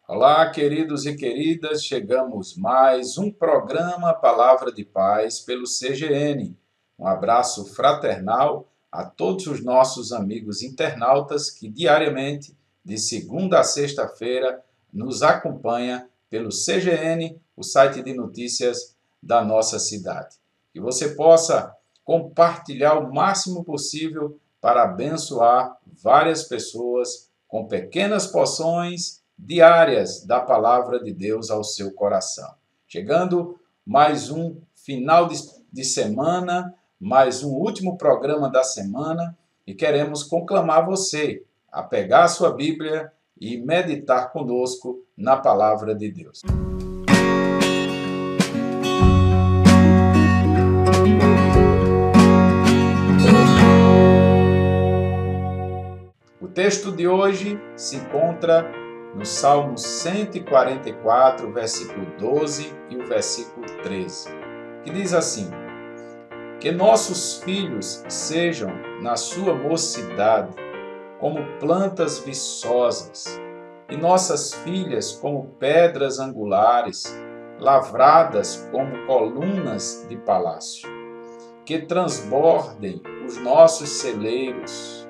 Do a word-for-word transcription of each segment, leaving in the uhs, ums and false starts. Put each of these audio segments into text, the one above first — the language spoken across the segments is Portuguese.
Olá, queridos e queridas, chegamos mais um programa Palavra de Paz pelo C G N. Um abraço fraternal a todos os nossos amigos internautas que diariamente, de segunda a sexta-feira, nos acompanha pelo C G N, o site de notícias da nossa cidade. Que você possa compartilhar o máximo possível para abençoar várias pessoas com pequenas porções diárias da palavra de Deus ao seu coração. Chegando mais um final de, de semana, mais um último programa da semana e queremos conclamar você a pegar a sua Bíblia e meditar conosco na palavra de Deus. O texto de hoje se encontra no Salmo cento e quarenta e quatro, versículo doze e o versículo treze, que diz assim: que nossos filhos sejam, na sua mocidade, como plantas viçosas, e nossas filhas como pedras angulares, lavradas como colunas de palácio. Que transbordem os nossos celeiros,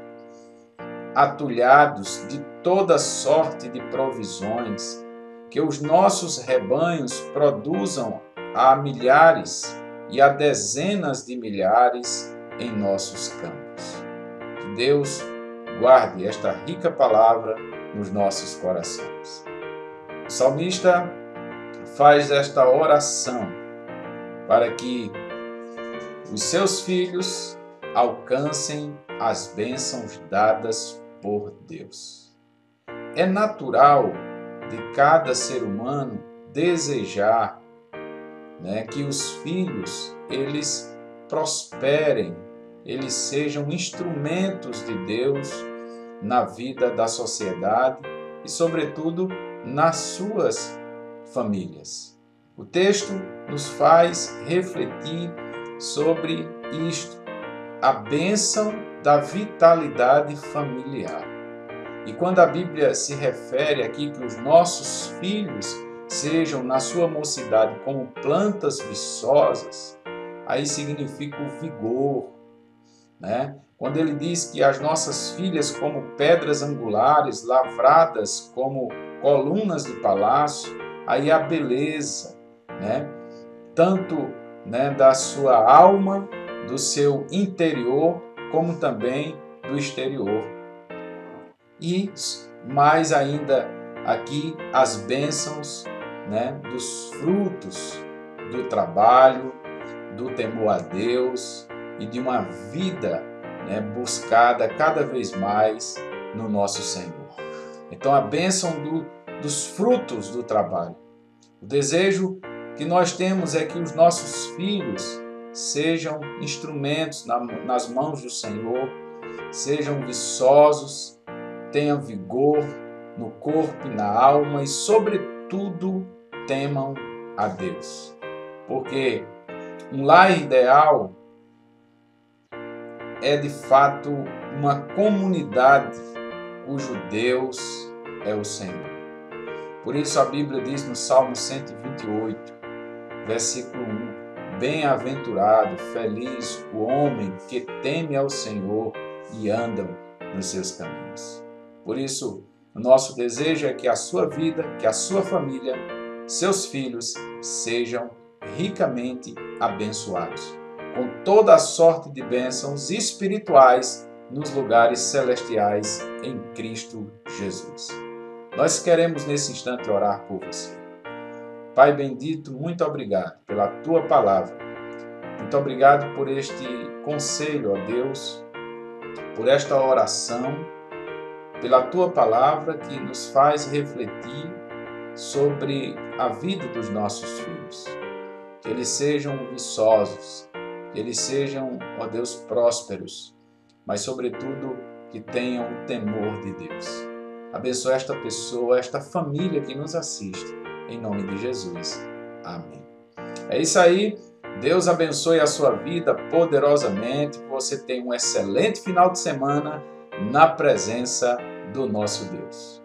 atulhados de toda sorte de provisões, que os nossos rebanhos produzam a milhares e a dezenas de milhares em nossos campos. Que Deus guarde esta rica palavra nos nossos corações. O salmista faz esta oração para que os seus filhos alcancem as bênçãos dadas por Deus. É natural de cada ser humano desejar, né, que os filhos eles prosperem, eles sejam instrumentos de Deus na vida da sociedade e, sobretudo, nas suas famílias. O texto nos faz refletir sobre isto, a bênção da vitalidade familiar. E quando a Bíblia se refere aqui que os nossos filhos sejam na sua mocidade como plantas viçosas, aí significa o vigor, né? Quando ele diz que as nossas filhas como pedras angulares, lavradas como colunas de palácio, aí a beleza, né? Tanto, né, da sua alma, do seu interior, como também do exterior. E mais ainda aqui as bênçãos, né, dos frutos do trabalho, do temor a Deus e de uma vida, né, buscada cada vez mais no nosso Senhor. Então a bênção do, dos frutos do trabalho. O desejo que nós temos é que os nossos filhos sejam instrumentos na, nas mãos do Senhor, sejam viçosos, tenham vigor no corpo e na alma e, sobretudo, temam a Deus. Porque um lar ideal é, de fato, uma comunidade cujo Deus é o Senhor. Por isso a Bíblia diz no Salmo cento e vinte e oito, versículo um, bem-aventurado, feliz o homem que teme ao Senhor e anda nos seus caminhos. Por isso, o nosso desejo é que a sua vida, que a sua família, seus filhos sejam ricamente abençoados, com toda a sorte de bênçãos espirituais nos lugares celestiais em Cristo Jesus. Nós queremos nesse instante orar por você. Pai bendito, muito obrigado pela Tua palavra. Muito obrigado por este conselho, ó Deus, por esta oração, pela Tua palavra que nos faz refletir sobre a vida dos nossos filhos. Que eles sejam viçosos, que eles sejam, ó Deus, prósperos, mas sobretudo que tenham o temor de Deus. Abençoa esta pessoa, esta família que nos assiste. Em nome de Jesus. Amém. É isso aí. Deus abençoe a sua vida poderosamente. Que você tenha um excelente final de semana na presença do nosso Deus.